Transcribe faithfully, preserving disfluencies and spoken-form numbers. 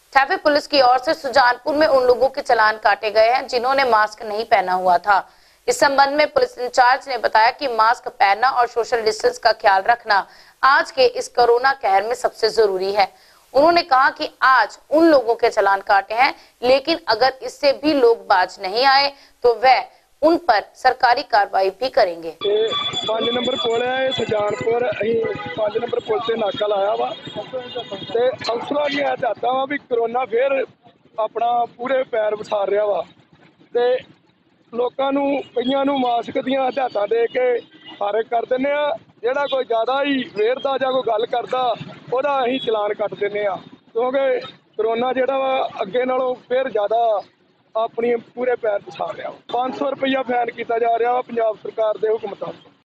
Traffic police की ओर से सुजानपुर में उन लोगों के चालान काटे गए हैं जिन्होंने मास्क नहीं पहना हुआ था। इस संबंध में पुलिस इंचार्ज ने बताया कि मास्क पहनना और सोशल डिस्टेंस का ख्याल रखना आज के इस कोरोना कहर में सबसे जरूरी है। उन्होंने कहा कि आज उन लोगों के चालान काटे हैं, लेकिन अगर इससे भी लोग बाज नहीं आए तो वह उन पर सरकारी कार्रवाई भी करेंगे। पांच नंबर पुल है सुजानपुर, पांच नंबर पुल से नाका लाया वा ते अफसरां दी हदायतां वा भी कोरोना फिर अपना पूरे पैर विसार रहा वा ते लोकां नूं कईयां नूं मास्क दीयां हदायतां दे के फारग कर दिंदे आ। जिहड़ा कोई ज़्यादा ही वेरदा जां कोई गल करदा ओहदा असीं चलान कट दिंदे आ, क्योंकि कोरोना जिहड़ा वा अगे नालों फिर ज़्यादा अपनी पूरे पैर पसार रहा। पांच सौ रुपया फैन किया जा रहा पंजाब सरकार के हुक्म तहत।